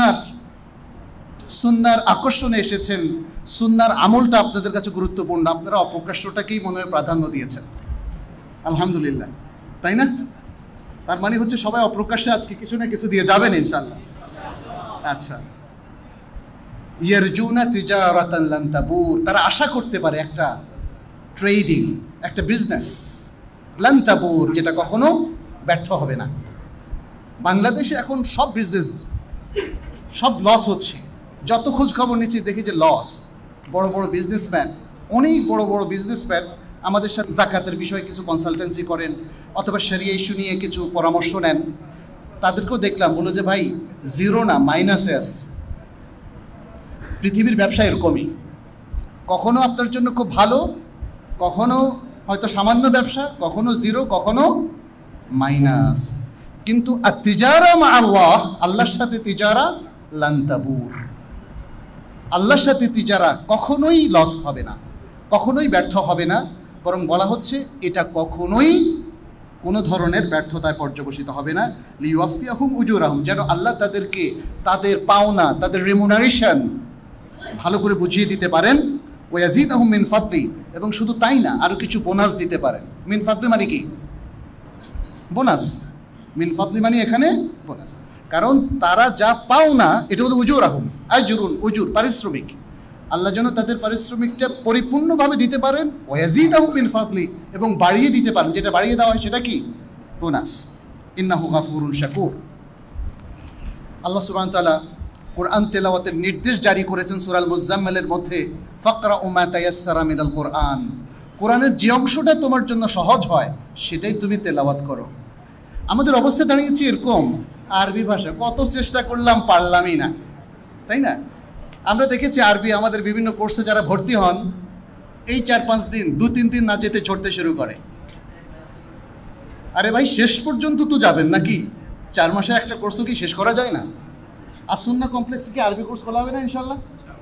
Speaker 1: সুন্নার আকর্ষণে এসেছেন, সুন্নার আমলটা আপনাদের কাছে গুরুত্বপূর্ণ, আপনারা অপ্রকাশ্যটাকেই মনে হয় প্রাধান্য দিয়েছেন। আলহামদুলিল্লাহ, তাই না? তার মানে হচ্ছে সবাই অপ্রকাশ্যে আজকে কিছু না কিছু দিয়ে যাবেন ইনশাআল্লাহ। আচ্ছা, ইয়ারজুনা তিজারাতান লান তাবুর, তারা আশা করতে পারে একটা ট্রেডিং, একটা বিজনেস, লান তাবুর, যেটা কখনো ব্যর্থ হবে না। বাংলাদেশে এখন সব বিজনেস, সব লস হচ্ছে। যত খোঁজ খবর নিচ্ছি দেখি যে লস। বড় বড় বিজনেসম্যান, অনেক বড় বড় বিজনেসম্যান আমাদের সাথে জাকাতের বিষয়ে কিছু কনসালটেন্সি করেন অথবা শরিয়া ইস্যু নিয়ে কিছু পরামর্শ নেন। তাদেরকেও দেখলাম, বলো যে ভাই জিরো না মাইনাসে আছে। পৃথিবীর ব্যবসা এরকমই, কখনো আপনার জন্য খুব ভালো, কখনো হয়তো সামান্য ব্যবসা, কখনো জিরো, কখনো মাইনাস। কিন্তু আত-তিজারা মা আল্লাহ, আল্লাহর সাথে তিজারা লান তাবুর, আল্লাহর সাথে তিজারা কখনোই লস হবে না, কখনোই ব্যর্থ হবে না। বরং বলা হচ্ছে এটা কখনোই কোনো ধরনের ব্যর্থতায় পর্যবসিত হবে না। লিইউফিয়াহুম উজুরাহুম, যেন আল্লাহ তাদেরকে তাদের পাওনা, তাদের রেমুনারেশন ভালো করে বুঝিয়ে দিতে পারেন। ওয়া ইয়াজিদাহুম মিন ফাদলি, এবং শুধু তাই না, আরও কিছু বোনাস দিতে পারেন। মিন ফাদলি মানে কি? বোনাস। মিন ফাদলি মানে এখানে বোনাস। কারণ তারা যা পাওনা এটা হলো উজুরাহুম, আজরুন, উজুর, পারিশ্রমিক। আল্লাহ যেন তাদের পারিশ্রমিকটা পরিপূর্ণভাবে দিতে পারেন। ওয়া ইয়াজিদাহুম মিন ফাদলি, এবং বাড়িয়ে দিতে পারেন, যেটা বাড়িয়ে দেওয়া হয় সেটা কি? বোনাস। ইন্নাহু গাফুরুন শাকুর। আল্লাহ সুবহানাহু ওয়া তাআলা কোরআন তেলাওয়াতের নির্দেশ জারি করেছেন সূরা মুজাম্মিলের মধ্যে, ফাকরাউ মা তায়াসসারা মিনাল কোরআন। কোরআনের যে অংশটা তোমার জন্য সহজ হয় সেটাই তুমি তেলাওয়াত করো। আমাদের অবস্থা দাঁড়িয়েছে এরকম, আরবি ভাষা কত চেষ্টা করলাম, পারলামই না, তাই না? আমরা দেখেছি আরবি আমাদের বিভিন্ন কোর্সে যারা ভর্তি হন, এই 4-5 দিন, 2-3 দিন না যেতে ঝরতে শুরু করে। আরে ভাই, শেষ পর্যন্ত তো যাবেন নাকি? 4 মাসে একটা কোর্সও কি শেষ করা যায় না? আর সুন্নাহ কমপ্লেক্সে কি আরবি কোর্স খোলা হবে না ইনশাল্লাহ?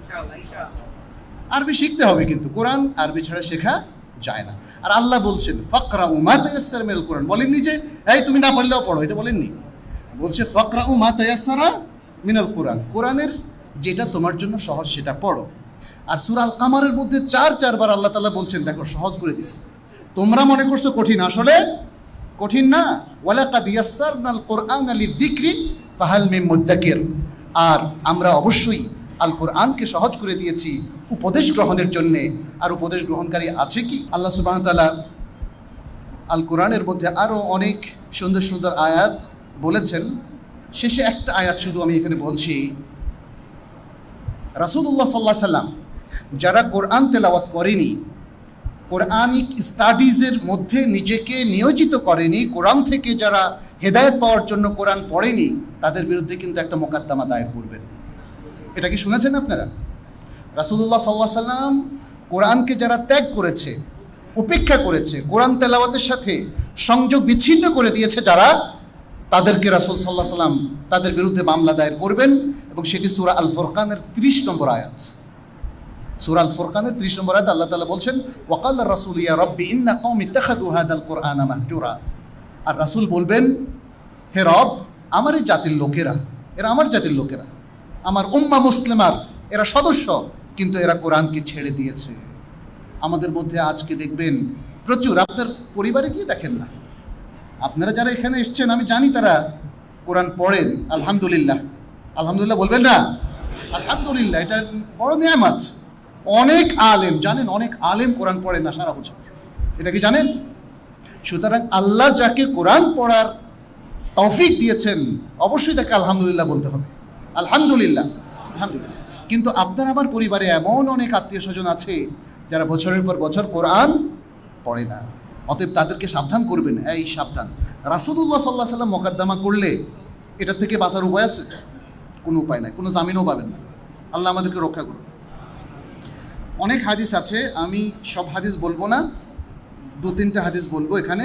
Speaker 1: আরবি শিখতে হবে, কিন্তু কোরআন আরবি ছাড়া শেখা যায় না। আর আল্লাহ বলছেন ফাকরাউ মা তায়াসসারা মিনাল কোরআন, বলেননি যে এই তুমি না পারলেও পড়ো, এটা বলেননি। বলছে ফাকরাউ মা তায়াসসারা মিনাল কোরআন, কোরআনের যেটা তোমার জন্য সহজ সেটা পড়ো। আর সূরা আল কামারের মধ্যে 4 বার আল্লাহ তাআলা বলছেন দেখো সহজ করে দিছি, তোমরা মনে করছো কঠিন, আসলে কঠিন না। ওয়ালাকাদ ইয়াসসারনাল কোরআনা লিযিকরি ফাহাল মিন মুদ্দাকির, আর আমরা অবশ্যই আল কোরআনকে সহজ করে দিয়েছি উপদেশ গ্রহণের জন্যে, আর উপদেশ গ্রহণকারী আছে কি? আল্লাহ সুবহানাহু ওয়া তাআলা আল কোরআনের মধ্যে আরও অনেক সুন্দর সুন্দর আয়াত বলেছেন। শেষে একটা আয়াত শুধু আমি এখানে বলছি, রাসূলুল্লাহ সাল্লাল্লাহু আলাইহি সাল্লাম যারা কোরআন তেলাওয়াত করেনি, কোরআনিক স্টাডিজের মধ্যে নিজেকে নিয়োজিত করেনি, কোরআন থেকে যারা হেদায়েত পাওয়ার জন্য কোরআন পড়েনি, তাদের বিরুদ্ধে কিন্তু একটা মোকদ্দমা দায়ের করবেন। এটা কি শুনেছেন আপনারা? রাসূলুল্লাহ সাল্লাল্লাহু আলাইহি ওয়াসাল্লাম কোরআনকে যারা ত্যাগ করেছে, উপেক্ষা করেছে, কোরআন তেলাওয়াতের সাথে সংযোগ বিচ্ছিন্ন করে দিয়েছে যারা, তাদেরকে রাসূল সাল্লাল্লাহু আলাইহি ওয়াসাল্লাম তাদের বিরুদ্ধে মামলা দায়ের করবেন। এবং সেটি সূরা আল ফুরকানের 30 নম্বর আয়াত। সূরা আল ফুরকানের 30 নম্বর আয়াতে আল্লাহ তাআলা বলছেন, ওয়াকালা রাসূল ইয়া রাব্বি ইন্না কওমি ইত্তাখাযু হাযাল কুরআনা মাহজুরা। আর রাসূল বলবেন, হে রব, আমার এই জাতির লোকেরা, এরা আমার জাতির লোকেরা, আমার উম্মাহ মুসলিমার এরা সদস্য, কিন্তু এরা কোরআনকে ছেড়ে দিয়েছে। আমাদের মধ্যে আজকে দেখবেন প্রচুর, আপনার পরিবারে গিয়ে দেখেন না, আপনারা যারা এখানে এসছেন আমি জানি তারা কোরআন পড়েন, আলহামদুলিল্লাহ। আলহামদুলিল্লাহ বলবেন না? আলহামদুলিল্লাহ, এটা বড় নিয়ামত। অনেক আলেম জানেন, অনেক আলেম কোরআন পড়েন না সারা বছর, এটা কি জানেন? সুতরাং আল্লাহ যাকে কোরআন পড়ার তৌফিক দিয়েছেন অবশ্যই তাকে আলহামদুলিল্লাহ বলতে হবে। আলহামদুলিল্লাহ, আলহামদুলিল্লাহ। কিন্তু আপনার আমার পরিবারে এমন অনেক আত্মীয় স্বজন আছে যারা বছরের পর বছর কোরআন পড়ে না। অতএব তাদেরকে সাবধান করবেন, এই সাবধান। রাসূলুল্লাহ সাল্লাল্লাহু আলাইহি ওয়াসাল্লাম মোকদ্দমা করলে এটার থেকে বাঁচার উপায় আছে? কোনো উপায় নাই, কোনো জামিনও পাবেন না। আল্লাহ আমাদেরকে রক্ষা করুন। অনেক হাদিস আছে, আমি সব হাদিস বলবো না, 2-3টা হাদিস বলবো এখানে।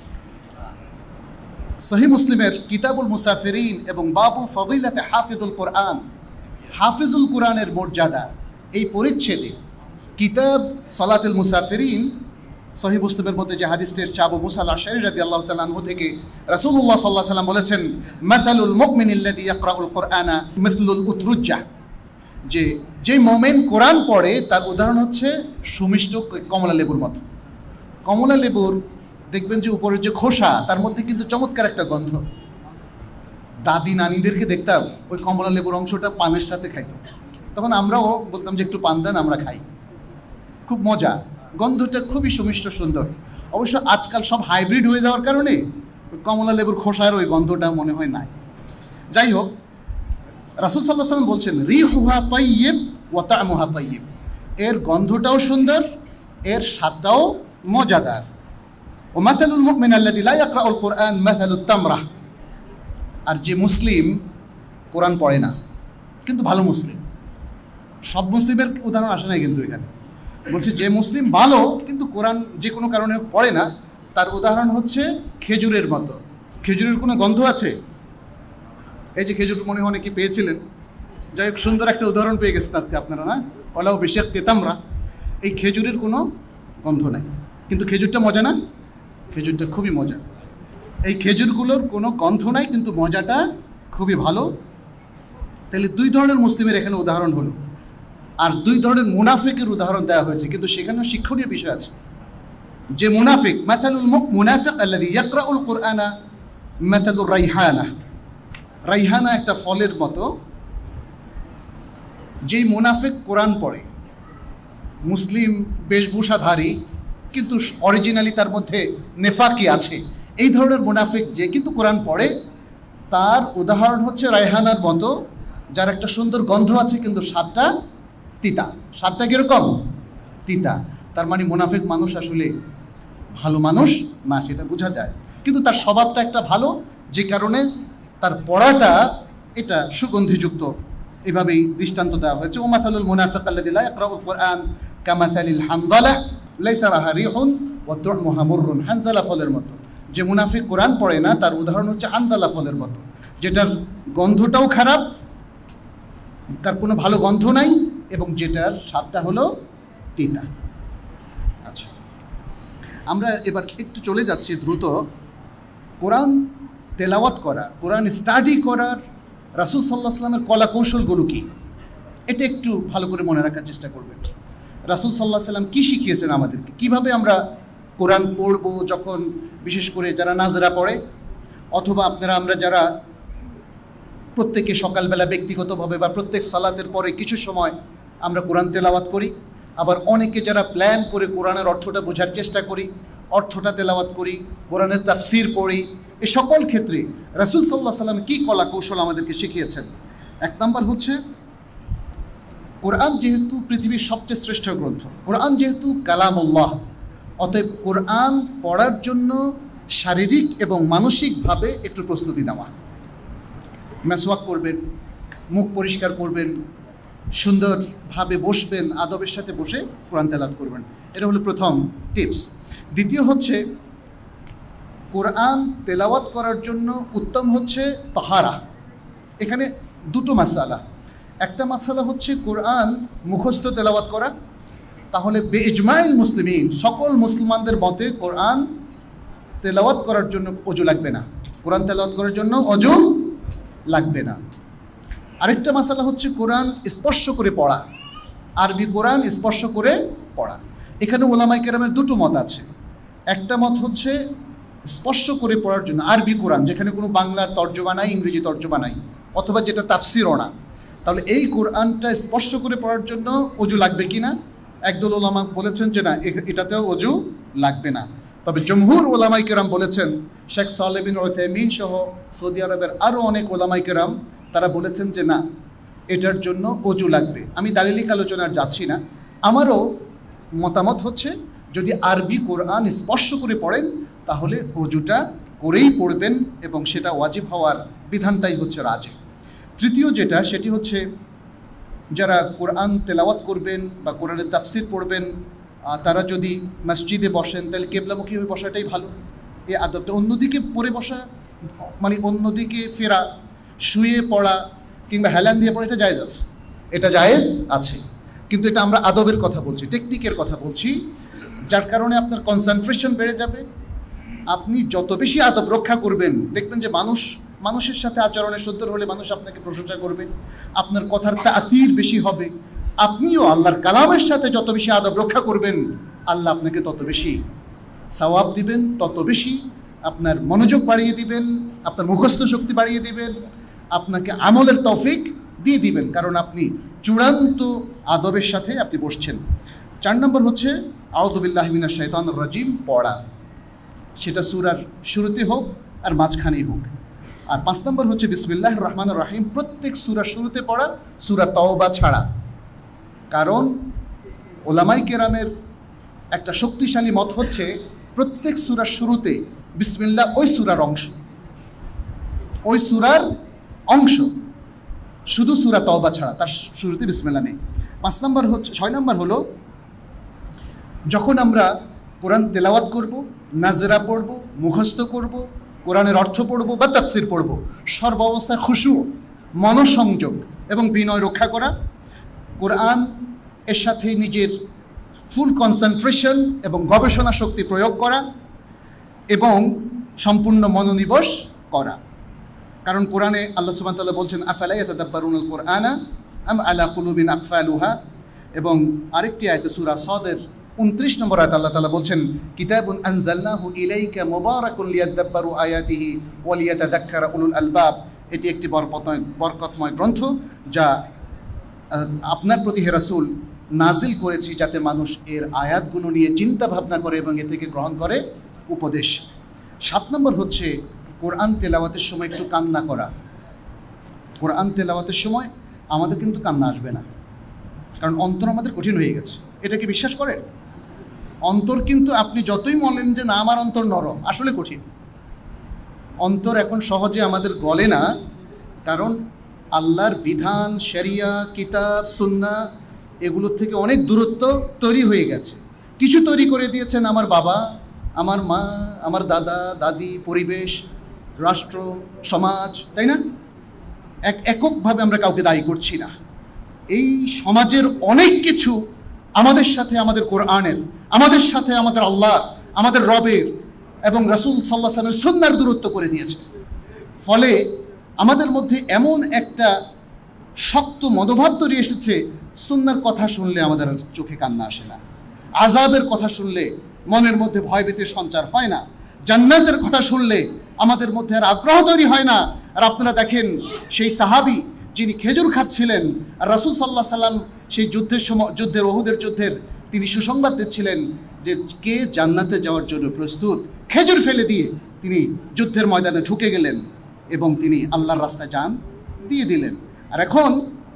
Speaker 1: সহিহ মুসলিমের কিতাবুল মুসাফিরিন এবং বাবু ফদিলাতে হাফিজুল কোরআন, হাফিজুল কোরআনের মর্যাদা, এই পরিচ্ছেদে কিতাব সালাতুল মুসাফিরিন সহিহ মুসলিমের মধ্যে যে হাদিসটি এসেছে আবু মুসা আল-আশআরী রাদিয়াল্লাহু তাআলা আনহু থেকে, রাসূলুল্লাহ সাল্লাল্লাহু আলাইহি ওয়াসাল্লাম বলেছেন, মাসালুল মুমিনিল্লাযী ইয়াকরাউল কুরআনা মিথলুল উতরুজ্জা, যে মুমিন কোরআন পড়ে তার উদাহরণ হচ্ছে সুমিষ্ট কমলা লেবুর মতো। কমলা লেবুর দেখবেন যে উপরের যে খোসা, তার মধ্যে কিন্তু চমৎকার একটা গন্ধ। দাদি নানিদেরকে দেখতাম ওই কমলা লেবুর অংশটা পানের সাথে খাইতো, তখন আমরাও বলতাম যে একটু পান দেন, আমরা খাই, খুব মজা, গন্ধটা খুবই সুমিষ্ট সুন্দর। অবশ্য আজকাল সব হাইব্রিড হয়ে যাওয়ার কারণে ওই কমলা লেবুর খোসার ওই গন্ধটা মনে হয় নাই। যাই হোক, রাসূল সাল্লাল্লাহু আলাইহি ওয়াসাল্লাম বলছেন, রিহুহা তাইয়্যিব ওয়া তা'মুহা তাইয়্যিব, এর গন্ধটাও সুন্দর, এর স্বাদটাও মজাদার। ও মাসালুল মুমিন আল্লাযী লা ইয়াকরাউল কুরআন মাসালুত তামরাহ, আর যে মুসলিম কোরআন পড়ে না কিন্তু ভালো মুসলিম, সব মুসলিমের উদাহরণ আসে না কিন্তু এখানে, বলছে যে মুসলিম ভালো কিন্তু কোরআন যে কোনো কারণে পড়ে না, তার উদাহরণ হচ্ছে খেজুরের মতো। খেজুরের কোনো গন্ধ আছে? এই যে খেজুর মনে হয় অনেকে পেয়েছিলেন, যাই হোক সুন্দর একটা উদাহরণ পেয়ে গেছেন আজকে আপনারা, না? ওলাও বিশাক্কি তামরা, এই খেজুরের কোনো গন্ধ নাই, কিন্তু খেজুরটা মজা না? খেজুরটা খুবই মজা। এই খেজুরগুলোর কোনো গন্ধ নাই কিন্তু মজাটা খুবই ভালো। তাহলে 2 ধরনের মুসলিমের এখানে উদাহরণ হলো, আর 2 ধরনের মুনাফিকের উদাহরণ দেওয়া হয়েছে, কিন্তু সেখানেও শিক্ষণীয় বিষয় আছে। যে মুনাফিক, মাসালুল মুনাফিক আল্লাযী ইয়াকরাউল কুরআনা মাসালুর রাইহানা, রাইহানা একটা ফলের মতো। যেই মুনাফিক কোরআন পড়ে, মুসলিম বেশভূষাধারী কিন্তু অরিজিনালি তার মধ্যে নেফাকি আছে, এই ধরনের মুনাফিক যে কিন্তু কোরআন পড়ে, তার উদাহরণ হচ্ছে রায়হানার মতো, যার একটা সুন্দর গন্ধ আছে কিন্তু স্বাদটা তিতা। স্বাদটা কীরকম? তিতা। তার মানে মুনাফিক মানুষ আসলে ভালো মানুষ না, সেটা বোঝা যায়, কিন্তু তার স্বভাবটা একটা ভালো, যে কারণে তার পড়াটা এটা সুগন্ধিযুক্ত। এভাবেই দৃষ্টান্ত দেওয়া হয়েছে। ও মাসালুল মুনাফিক আল্লাযী লা ইয়াকরাউল কুরআন কামাসালিল হানযালা লাইসা লাহা রিহুন ওয়া তু'মুহা মুররুন, হানযালা ফলের মতো। যে মুনাফিক কোরআন পড়ে না তার উদাহরণ হচ্ছে হানযালা ফলের মতো, যেটার গন্ধটাও খারাপ, তার কোনো ভালো গন্ধ নাই, এবং যেটার স্বাদটা হলো তিতা। আচ্ছা, আমরা এবার একটু চলে যাচ্ছি দ্রুত। কোরআন তেলাওয়াত করা, কোরআন স্টাডি করার রাসূল সাল্লাল্লাহু আলাইহি ওয়াসাল্লামের কলা কৌশলগুলো কী, এটা একটু ভালো করে মনে রাখার চেষ্টা করবেন। রাসূল সাল্লাল্লাহু আলাইহি ওয়াসাল্লাম কী শিখিয়েছেন আমাদেরকে, কীভাবে আমরা কোরআন পড়ব, যখন বিশেষ করে যারা নাজরা পড়ে, অথবা আমরা যারা প্রত্যেকে সকালবেলা ব্যক্তিগতভাবে বা প্রত্যেক সালাতের পরে কিছু সময় আমরা কোরআন তেলাওয়াত করি, আবার অনেকে যারা প্ল্যান করে কোরআনের অর্থটা বোঝার চেষ্টা করি, অর্থটা তেলাওয়াত করি, কোরআনের তাফসির পড়ি, এই সকল ক্ষেত্রে রাসূল সাল্লাল্লাহু আলাইহি ওয়াসাল্লাম কী কলা কৌশল আমাদেরকে শিখিয়েছেন। 1 নম্বর হচ্ছে কোরআন যেহেতু পৃথিবীর সবচেয়ে শ্রেষ্ঠ গ্রন্থ, কোরআন যেহেতু কালামুল্লাহ, অতএব কোরআন পড়ার জন্য শারীরিক এবং মানসিকভাবে একটু প্রস্তুতি নেওয়া। মেসওয়াক করবেন, মুখ পরিষ্কার করবেন, সুন্দরভাবে বসবেন, আদবের সাথে বসে কোরআন তেলাওয়াত করবেন। এটা হলো প্রথম টিপস। দ্বিতীয় হচ্ছে কোরআন তেলাওয়াত করার জন্য উত্তম হচ্ছে তাহারা। এখানে দুটো মাসালা। একটা মাসালা হচ্ছে কোরআন মুখস্থ তেলাওয়াত করা, তাহলে বেইজমাইল মুসলিমিন, সকল মুসলমানদের মতে কোরআন তেলাওয়াত করার জন্য অজু লাগবে না, কোরআন তেলাওয়াত করার জন্য অজু লাগবে না। আরেকটা মাসালা হচ্ছে কোরআন স্পর্শ করে পড়া, আরবি কোরআন স্পর্শ করে পড়া। এখানে ওলামায়ে কেরামের দুটো মত আছে। একটা মত হচ্ছে স্পর্শ করে পড়ার জন্য আরবি কোরআন, যেখানে কোনো বাংলার তর্জমা নাই, ইংরেজি তর্জমা নাই, অথবা যেটা তাফসিরও না, তাহলে এই কোরআনটা স্পর্শ করে পড়ার জন্য অজু লাগবে কি না? একদল ওলামা বলেছেন যে না, এটাতেও অজু লাগবে না। তবে জমহুর ওলামায়ে কেরাম বলেছেন, শেখ সালেহ বিন উসাইমিন সহ সৌদি আরবের আরও অনেক ওলামায়ে কেরাম তারা বলেছেন যে না, এটার জন্য অজু লাগবে। আমি দালিলিক আলোচনার যাচ্ছি না। আমারও মতামত হচ্ছে যদি আরবি কোরআন স্পর্শ করে পড়েন তাহলে অজুটা করেই পড়বেন, এবং সেটা ওয়াজিব হওয়ার বিধানটাই হচ্ছে রাজে। তৃতীয় যেটা, সেটি হচ্ছে যারা কোরআন তেলাওয়াত করবেন বা কোরআনের তাফসির পড়বেন, তারা যদি মসজিদে বসেন তাহলে কেবলামুখী হয়ে বসাটাই ভালো। এই আদবটা, অন্যদিকে পড়ে বসা মানে অন্যদিকে ফেরা, শুয়ে পড়া কিংবা হেলান দিয়ে পড়া, এটা জায়েজ আছে, এটা জায়েজ আছে। কিন্তু এটা আমরা আদবের কথা বলছি, টেকনিকের কথা বলছি, যার কারণে আপনার কনসেন্ট্রেশন বেড়ে যাবে। আপনি যত বেশি আদব রক্ষা করবেন, দেখবেন যে মানুষের সাথে আচরণে সুন্দর হলে মানুষ আপনাকে প্রশংসা করবে, আপনার কথার তাসির বেশি হবে। আপনিও আল্লাহর কালামের সাথে যত বেশি আদব রক্ষা করবেন, আল্লাহ আপনাকে তত বেশি সওয়াব দিবেন, তত বেশি আপনার মনোযোগ বাড়িয়ে দিবেন, আপনার মুখস্থ শক্তি বাড়িয়ে দিবেন, আপনাকে আমলের তৌফিক দিয়ে দিবেন, কারণ আপনি চূড়ান্ত আদবের সাথে আপনি বসছেন। 4 নম্বর হচ্ছে আউযু বিল্লাহি মিনাশ শাইতানির রাজিম পড়া, সেটা সূরার শুরুতে হোক আর মাঝখানেই হোক। আর 5 নম্বর হচ্ছে বিসমিল্লাহির রহমানির রহিম প্রত্যেক সূরার শুরুতে পড়া, সূরা তাওবা ছাড়া। কারণ ওলামায়ে কেরামের একটা শক্তিশালী মত হচ্ছে প্রত্যেক সূরার শুরুতে বিসমিল্লাহ ওই সূরার অংশ, শুধু সূরা তাওবা ছাড়া, তার শুরুতে বিসমিল্লাহ নেই। 6 নম্বর হলো যখন আমরা কোরআন তেলাওয়াত করব, নাজরা পড়ব, মুখস্থ করব, কোরআনের অর্থ পড়ব বা তাফসির পড়ব, সর্বাবস্থায় খুশু, মনোসংযোগ এবং বিনয় রক্ষা করা, কোরআন এর সাথে নিজের ফুল কনসেন্ট্রেশন এবং গবেষণা শক্তি প্রয়োগ করা এবং সম্পূর্ণ মনোনিবেশ করা। কারণ কোরআনে আল্লাহ সুবহানাহু ওয়া তাআলা বলছেন আফালা ইয়াতাদাব্বারুনাল কুরআনা আম আলা কুলুবিন আকফালুহা, এবং আরেকটি আয়াতে সূরা সাদের 29 নম্বর আয়াতে আল্লাহ তাআলা বলছেন কিতাবুন আনজালনাহু ইলাইকা মুবারাকুন লিয়াদাব্বারু আয়াতিহি ওয়া লিয়াতাযাক্কারা উলুল আলবাব। এটি একটি বরকতময় গ্রন্থ যা আপনার প্রতি হে রাসূল নাজিল করেছি, যাতে মানুষ এর আয়াতগুলো নিয়ে চিন্তা ভাবনা করে এবং এ থেকে গ্রহণ করে উপদেশ। 7 নম্বর হচ্ছে কোরআন তেলাওয়াতের সময় একটু কান্না করা। কোরআন তেলাওয়াতের সময় আমাদের কিন্তু কান্না আসবে না, কারণ অন্তর আমাদের কঠিন হয়ে গেছে। এটা কি বিশ্বাস করেন? অন্তর কিন্তু আপনি যতই বলেন যে না আমার অন্তর নরম, আসলে কঠিন। অন্তর এখন সহজে আমাদের গলে না, কারণ আল্লাহর বিধান, শরিয়া, কিতাব, সুন্নাহ এগুলোর থেকে অনেক দূরত্ব তৈরি হয়ে গেছে। কিছু তৈরি করে দিয়েছেন আমার বাবা, আমার মা, আমার দাদা দাদি, পরিবেশ, রাষ্ট্র, সমাজ, তাই না? এককভাবে আমরা কাউকে দায়ী করছি না। এই সমাজের অনেক কিছু আমাদের সাথে, আমাদের কোরআনের, আমাদের সাথে আমাদের আল্লাহ, আমাদের রবের এবং রাসূল সাল্লাল্লাহু আলাইহি ওয়াসাল্লামের সুন্নাহর দূরত্ব করে দিয়েছে। ফলে আমাদের মধ্যে এমন একটা শক্ত মনোভাব তৈরি এসেছে, সুন্নাহর কথা শুনলে আমাদের চোখে কান্না আসে না, আযাবের কথা শুনলে মনের মধ্যে ভয়ভীতির সঞ্চার হয় না, জান্নাতের কথা শুনলে আমাদের মধ্যে আর আগ্রহ তৈরি হয় না। আর আপনারা দেখেন সেই সাহাবী যিনি খেজুর খাচ্ছিলেন, আর রাসূল সাল্লাল্লাহু আলাইহি ওয়াসাল্লাম সেই উহুদের যুদ্ধের তিনি সুসংবাদ দিচ্ছিলেন যে কে জান্নাতে যাওয়ার জন্য প্রস্তুত, খেজুর ফেলে দিয়ে তিনি যুদ্ধের ময়দানে ঢুকে গেলেন এবং তিনি আল্লাহর রাস্তায় জান দিয়ে দিলেন। আর এখন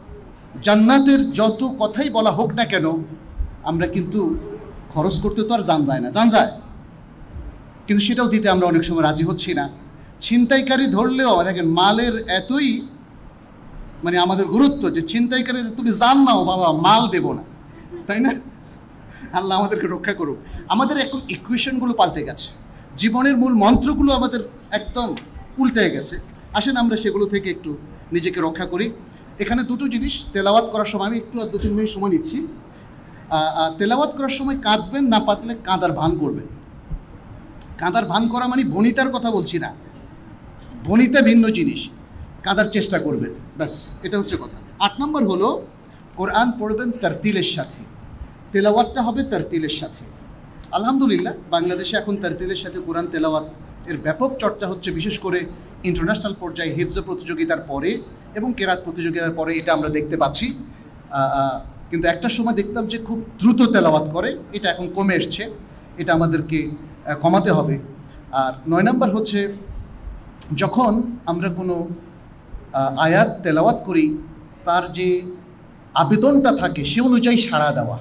Speaker 1: জান্নাতের যত কথাই বলা হোক না কেন, আমরা কিন্তু খরচ করতে তো আর জান যায় না, জান যায়, কিন্তু সেটাও দিতে আমরা অনেক সময় রাজি হচ্ছি না। ছিনতাইকারী ধরলেও দেখেন মালের এতই মানে আমাদের গুরুত্ব যে ছিনতাইকারী যে তুমি জান নাও বাবা, মাল দেব না, তাই না? আল্লাহ আমাদেরকে রক্ষা করুক। আমাদের এখন ইকুয়েশনগুলো পাল্টে গেছে, জীবনের মূল মন্ত্রগুলো আমাদের একদম উল্টে গেছে। আসেন আমরা সেগুলো থেকে একটু নিজেকে রক্ষা করি। এখানে দুটো জিনিস, তেলাওয়াত করার সময় আমি একটু আর 2-3 মিনিট সময় নিচ্ছি। তেলাওয়াত করার সময় কাঁদবেন না, পাতলে কাঁদার ভান করবেন। কাঁদার ভান করা মানে বনিতার কথা বলছি না, বনিতা ভিন্ন জিনিস, কাঁদার চেষ্টা করবেন, ব্যাস এটা হচ্ছে কথা। 8 নম্বর হলো কোরআন পড়বেন তারতিলের সাথে, তেলাওয়াতটা হবে তারতিলের সাথে। আলহামদুলিল্লাহ বাংলাদেশে এখন তারতিলের সাথে কোরআন তেলাওয়াত এর ব্যাপক চর্চা হচ্ছে, বিশেষ করে ইন্টারন্যাশনাল পর্যায়ে হিফজ প্রতিযোগিতার পরে এবং কেরাত প্রতিযোগিতার পরে এটা আমরা দেখতে পাচ্ছি। কিন্তু একটা সময় দেখতাম যে খুব দ্রুত তেলাওয়াত করে, এটা এখন কমে এসছে, এটা আমাদেরকে কমাতে হবে। আর 9 নম্বর হচ্ছে যখন আমরা কোনো আয়াত তেলাওয়াত করি তার যে আবেদনটা থাকে সে অনুযায়ী সাড়া দেওয়া।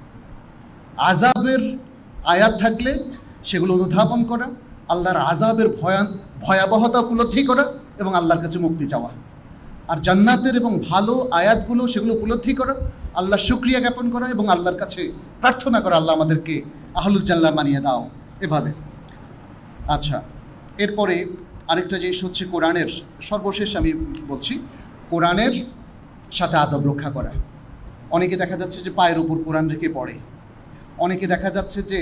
Speaker 1: আযাবের আয়াত থাকলে সেগুলো অনুধাবন করা, আল্লাহর আযাবের ভয়াবহতা উপলব্ধি করা এবং আল্লাহর কাছে মুক্তি চাওয়া। আর জান্নাতের এবং ভালো আয়াতগুলো সেগুলো উপলব্ধি করা, আল্লাহর শুকরিয়া জ্ঞাপন করা এবং আল্লাহর কাছে প্রার্থনা করা, আল্লাহ আমাদেরকে আহলুল জান্নাহ বানিয়ে দাও, এভাবে। আচ্ছা, এরপরে আরেকটা জিনিস হচ্ছে কোরআনের, সর্বশেষ আমি বলছি, কোরআনের সাথে আদব রক্ষা করা। অনেকে দেখা যাচ্ছে যে পায়ের উপর কোরআন রেখে পড়ে, অনেকে দেখা যাচ্ছে যে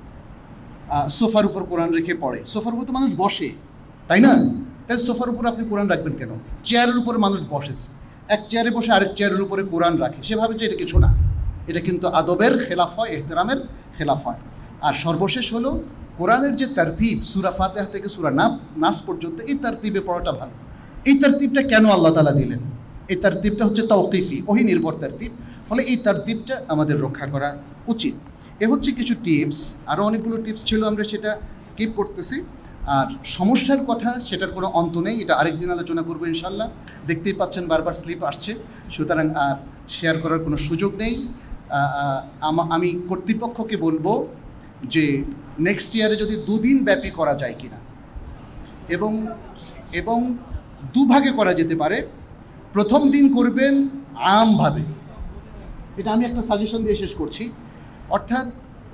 Speaker 1: সোফার উপর কোরআন রেখে পড়ে। সোফার উপর তো মানুষ বসে, তাই না? তাই সোফার উপর আপনি কোরআন রাখবেন কেন? চেয়ারের উপরে মানুষ বসে, এক চেয়ারে বসে আরেক চেয়ারের উপরে কোরআন রাখে, সেভাবে যে এটা কিছু না, এটা কিন্তু আদবের খেলাফ হয়, এহতেরামের খেলাফ হয়। আর সর্বশেষ হলো কোরআনের যে তারতিব, সূরা ফাতিহা থেকে সূরা নাস পর্যন্ত, এই তারতিবে পড়াটা ভালো। এই তারতিবটা কেন আল্লাহ তাআলা দিলেন? এই তারতিবটা হচ্ছে তাওকিফি, ওহী নির্ভর তারতিব, ফলে এই তারতিবটা আমাদের রক্ষা করা উচিত। এ হচ্ছে কিছু টিপস, আরও অনেকগুলো টিপস ছিল, আমরা সেটা স্কিপ করতেছি। আর সমস্যার কথা সেটার কোনো অন্ত নেই, এটা আরেকদিন আলোচনা করবো ইনশাল্লাহ। দেখতেই পাচ্ছেন বারবার স্লিপ আসছে, সুতরাং আর শেয়ার করার কোনো সুযোগ নেই। আমি কর্তৃপক্ষকে বলবো যে নেক্সট ইয়ারে যদি 2 দিন ব্যাপী করা যায় কিনা, এবং 2 ভাগে করা যেতে পারে। প্রথম দিন করবেন আমভাবে, এটা আমি একটা সাজেশন দিয়ে শেষ করছি, অর্থাৎ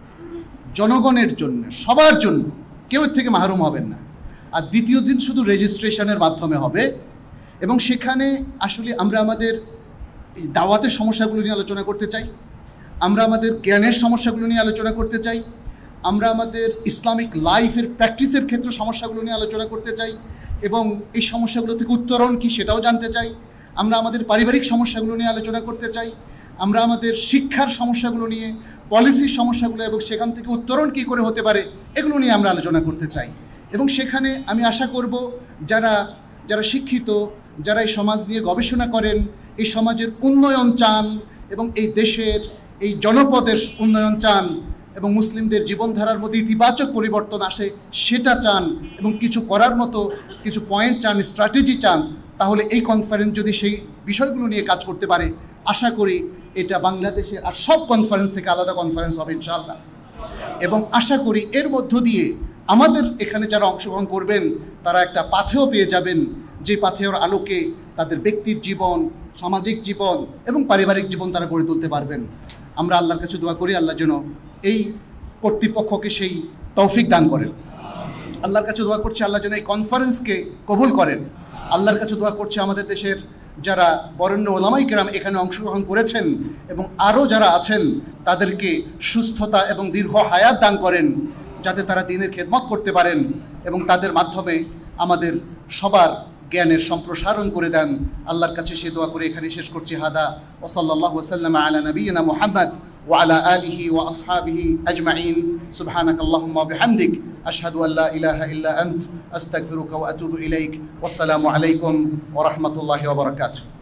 Speaker 1: জনগণের জন্য, সবার জন্য, কেউ এর থেকে মাহরুম হবেন না। আর দ্বিতীয় দিন শুধু রেজিস্ট্রেশনের মাধ্যমে হবে, এবং সেখানে আসলে আমরা আমাদের দাওয়াতের সমস্যাগুলো নিয়ে আলোচনা করতে চাই, আমরা আমাদের জ্ঞানের সমস্যাগুলো নিয়ে আলোচনা করতে চাই, আমরা আমাদের ইসলামিক লাইফের প্র্যাকটিসের ক্ষেত্রে সমস্যাগুলো নিয়ে আলোচনা করতে চাই, এবং এই সমস্যাগুলো থেকে উত্তরণ কী সেটাও জানতে চাই। আমরা আমাদের পারিবারিক সমস্যাগুলো নিয়ে আলোচনা করতে চাই, আমরা আমাদের শিক্ষার সমস্যাগুলো নিয়ে, পলিসির সমস্যাগুলো এবং সেখান থেকে উত্তরণ কী করে হতে পারে এগুলো নিয়ে আমরা আলোচনা করতে চাই। এবং সেখানে আমি আশা করব যারা শিক্ষিত, যারা এই সমাজ নিয়ে গবেষণা করেন, এই সমাজের উন্নয়ন চান এবং এই দেশের এই জনপদের উন্নয়ন চান এবং মুসলিমদের জীবনধারার মধ্যে ইতিবাচক পরিবর্তন আসে সেটা চান, এবং কিছু করার মতো কিছু পয়েন্ট চান, স্ট্র্যাটেজি চান, তাহলে এই কনফারেন্স যদি সেই বিষয়গুলো নিয়ে কাজ করতে পারে, আশা করি এটা বাংলাদেশের আর সব কনফারেন্স থেকে আলাদা কনফারেন্স হবে ইনশাআল্লাহ। এবং আশা করি এর মধ্য দিয়ে আমাদের এখানে যারা অংশগ্রহণ করবেন তারা একটা পাথেয় পেয়ে যাবেন, যে পাথেয়র আলোকে তাদের ব্যক্তির জীবন, সামাজিক জীবন এবং পারিবারিক জীবন তারা গড়ে তুলতে পারবেন। আমরা আল্লাহর কাছে দোয়া করি আল্লাহ যেন এই কর্তৃপক্ষকে সেই তৌফিক দান করেন। আল্লাহর কাছে দোয়া করছি আল্লাহ যেন এই কনফারেন্সকে কবুল করেন। আল্লাহর কাছে দোয়া করছি আমাদের দেশের যারা বরেণ্য ওলামায়ে কেরাম এখানে অংশগ্রহণ করেছেন এবং আরও যারা আছেন তাদেরকে সুস্থতা এবং দীর্ঘ হায়াত দান করেন, যাতে তারা দ্বীনের খেদমত করতে পারেন এবং তাদের মাধ্যমে আমাদের সবার জ্ঞানের সম্প্রসারণ করে দেন। আল্লাহর কাছে সে দোয়া করে এখানে শেষ করছি। হাদা ওয়া সাল্লাল্লাহু ওয়াসাল্লাম আলা নবিয়িনা মুহাম্মদ ওয়া আলা আলিহি ওয়া আসহাবিহি আজমাইন। সুবহানাকাল্লাহুম্মা ওয়া বিহামদিক আশহাদু আল্লা ইলাহা ইল্লা আনত আস্তাগফিরুকা ওয়া আতুবু ইলাইক। ওয়াসসালামু আলাইকুম ওয়া রাহমাতুল্লাহি ওয়া বারাকাতুহু।